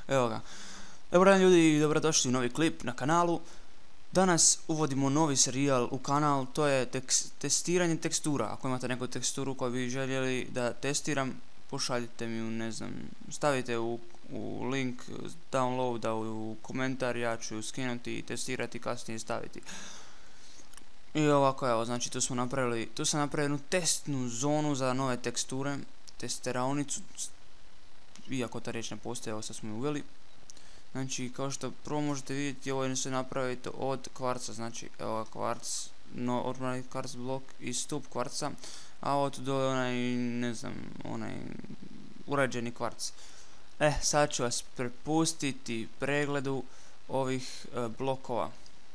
Evo ga. Dobar dan ljudi i dobrodošli u novi klip na kanalu. Danas uvodimo novi serijal u kanal, to je testiranje tekstura. Ako imate neku teksturu koju bi željeli da testiram, pošaljite mi u, ne znam, stavite u link downloada u komentar, ja ću ju skinuti i testirati, kasnije staviti. I ovako, evo, znači tu sam napravio jednu testnu zonu za nove teksture, testeraonicu, iako ta riječ ne postoji, evo sad smo ju uveli. Znači, kao što prvo možete vidjeti, ovo je sve napraviti od kvarca, znači, evo kvarc, normalni kvarc blok i stup kvarca, a ovo tu dole onaj, ne znam, onaj uređeni kvarc. Sad ću vas prepustiti pregledu ovih blokova.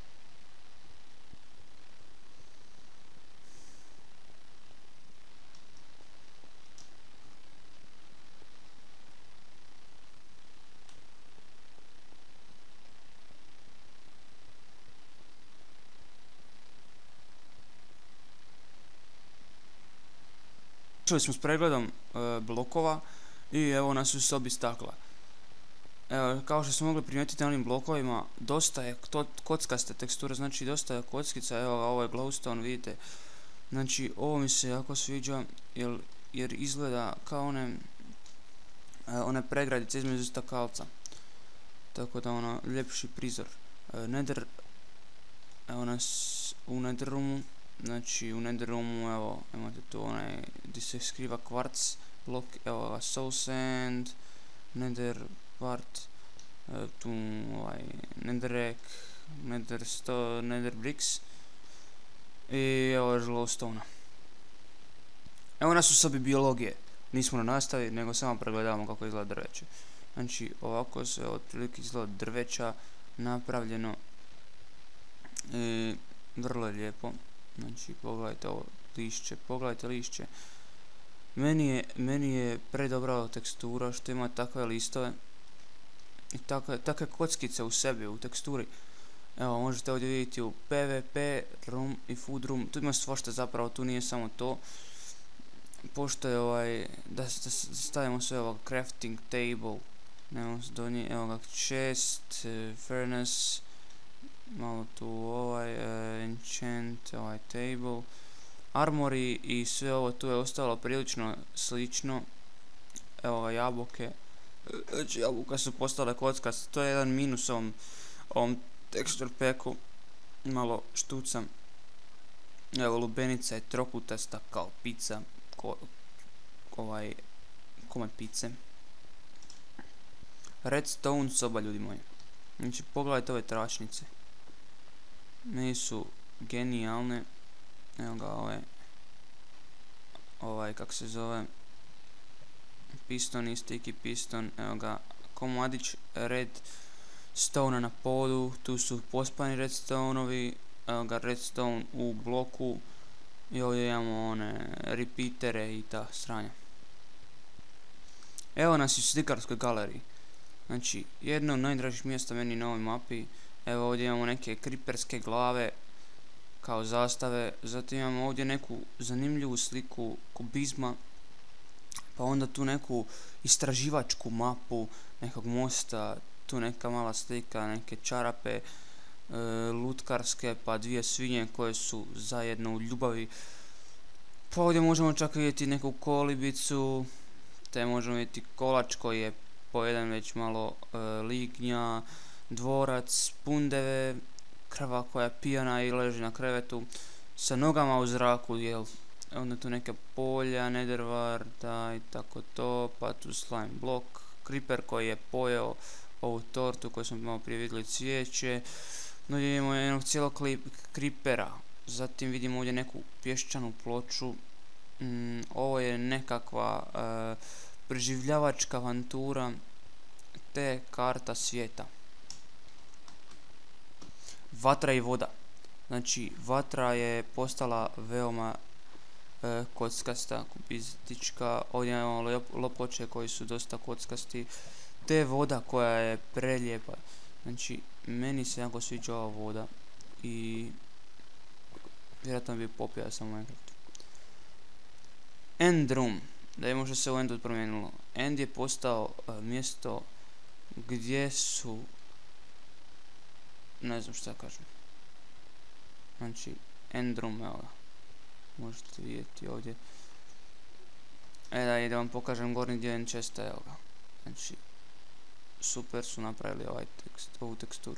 Počeli smo s pregledom blokova i evo nas u sobi stakla. Evo, kao što smo mogli primijetiti na onim blokovima, dosta je kockaste teksture, znači dosta je kockica. Evo, ovo je glowstone, vidite. Znači, ovo mi se jako sviđa jer izgleda kao one pregradice između stakalca. Tako da ono, ljepši prizor. Nether, evo nas u Netherroomu. Znači u Netherroomu, evo, imate tu onaj gdje se skriva kvarc blok, evo ga, soul sand, nether part, tu ovaj netherrack, nether bricks i evo glowstone. Evo nas u sobi biologije, nismo na nastavi, nego samo pregledavamo kako izgleda drveće. Znači ovako se otprilike izgleda drveća napravljeno i vrlo je lijepo. Znači, pogledajte ovo lišće, pogledajte lišće. Meni je predobra tekstura što ima takve listove i takve kockice u sebi, u teksturi. Evo, možete ovdje vidjeti u PvP room i food room, tu ima svašta zapravo, tu nije samo to. Pošto je ovaj, da stavimo sve ovo, crafting table, nemamo se do nje, evo ga, chest, furnace, malo tu ovaj enchant, ovaj table, armory i sve ovo tu je ostalo prilično slično. Evo ga, jabuke, znači jabuka su postale kockaste, to je jedan minus ovom texture packu, malo štucam. Evo, lubenica je trokutasta kao pizza, ovaj komad pice. Redstone soba, ljudi moji. Znači, pogledajte ove tračnice. Meni su genijalne. Evo ga, ovaj kako se zove, piston i sticky piston. Evo ga, komadić redstone na podu, tu su pospani redstoneovi. Evo ga, redstone u bloku i ovdje imamo one repeatere i ta sranja. Evo nas u slikarskoj galeriji. Znači, jedno od najdražih mjesta meni na ovoj mapi. Evo, ovdje imamo neke creeperske glave kao zastave, zatim imamo ovdje neku zanimljivu sliku kubizma, pa onda tu neku istraživačku mapu nekog mosta, tu neka mala slika, neke čarape lutkarske, pa dvije svinje koje su zajedno u ljubavi. Pa ovdje možemo čak vidjeti neku kolibicu, te možemo vidjeti kolač koji je pojeden već malo lignja, dvorac, pundeve, krava koja je pijana i leži na krevetu sa nogama u zraku, jel? Onda tu neke polja, netherwarta i tako to, pa tu slime blok, creeper koji je pojeo ovu tortu koju smo malo prije vidjeli, cvijeće. No, imamo jednog cijelog creepera, zatim vidimo ovdje neku pješčanu ploču. Ovo je nekakva preživljavačka avantura te karta svijeta. Vatra i voda. Znači, vatra je postala veoma kockasta, kubistička. Ovdje imamo lopoče koji su dosta kockasti. Te voda koja je prelijepa. Znači, meni se jako sviđa ova voda. I vjerojatno bi popio sam u Minecraftu. End room. Da vidimo što se u Endu promijenilo. End je postao mjesto gdje su, ne znam šta kažem, znači Endrum, evo ga, možete vidjeti ovdje. Da vam pokažem gornji dio end chesta, evo ga, znači super su napravili ovu teksturu.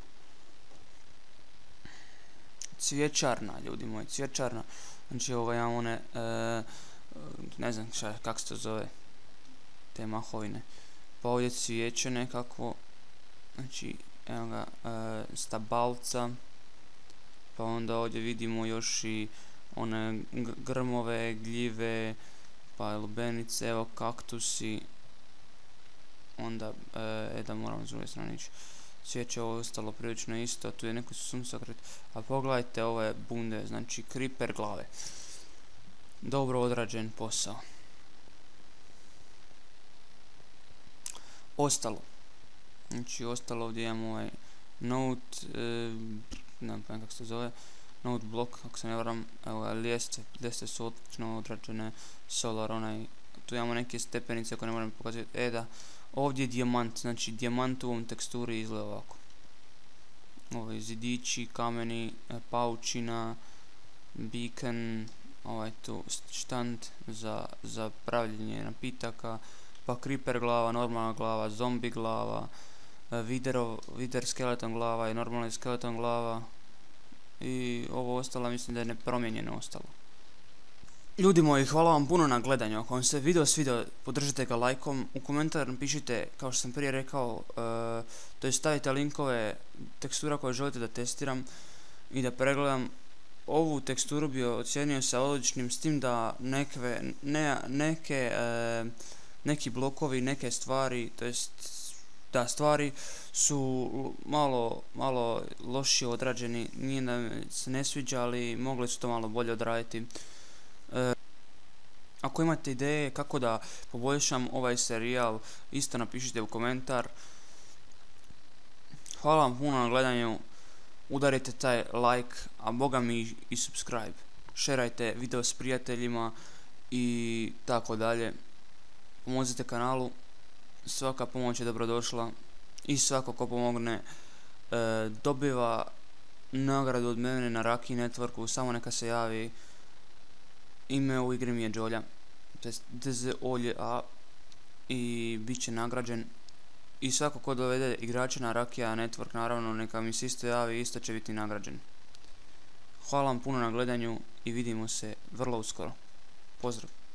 Cvjećarna, ljudi moji, cvjećarna, znači ovo imam one, ne znam kako se to zove, te mahovine, pa ovdje cvijeće nekako, znači evo ga, stabalca, pa onda ovdje vidimo još i one grmove, gljive, pa lubenice, evo kaktusi, onda, da moram s druge strane ići, cvijeće ovo je ostalo prilično isto, tu je neko suncokret, a pogledajte ove bunde, znači creeper glave, dobro odrađen posao. Ostalo, znači ostalo ovdje imamo ovaj note, ne znam kako se zove, note block, ako se ne varam, evo ga, ljestve su odlično odrađene, solar onaj, tu imamo neke stepenice koje ne moram pokazati, da, ovdje je dijamant, znači dijamant u ovom teksturi izgleda ovako. Ovo zidići, kameni, paučina, beacon, ovaj tu štand za pravljenje napitaka, pa creeper glava, normalna glava, zombi glava, vider skeleton glava i normalna skeleton glava i ovo ostalo mislim da je nepromijenjeno ostalo. Ljudi moji, hvala vam puno na gledanju. Ako vam se video svidio, podržite ga lajkom, u komentar napišite, kao što sam prije rekao, to je stavite linkove tekstura koje želite da testiram i da pregledam. Ovu teksturu bi ocijenio sa odličnim, s tim da neki blokovi, neke stvari, to jest da stvari su malo lošije odrađeni, nije da mi se ne sviđa, ali mogli su to malo bolje odraditi. Ako imate ideje kako da poboljšam ovaj serijal, isto napišite u komentar. Hvala vam puno na gledanju, udarite taj like, a boga mi i subscribe. Šerajte video s prijateljima i tako dalje. Pomozite kanalu, svaka pomoć je dobrodošla i svako ko pomogne dobiva nagradu od mene na Raki Networku, samo neka se javi. Ime u igri mi je Jolja, to je DZOLJA i bit će nagrađen. I svako ko dovede igrače na Rakija Network, naravno neka mi se isto javi, isto će biti nagrađen. Hvala vam puno na gledanju i vidimo se vrlo uskoro. Pozdrav!